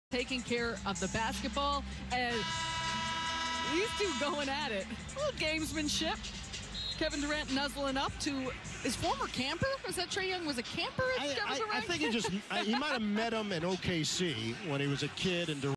taking care of the basketball, and these two going at it. A little gamesmanship. Kevin Durant nuzzling up to his former camper. Was that Trae Young was a camper at Kevin Durant? I think he might have met him in OKC when he was a kid, and Durant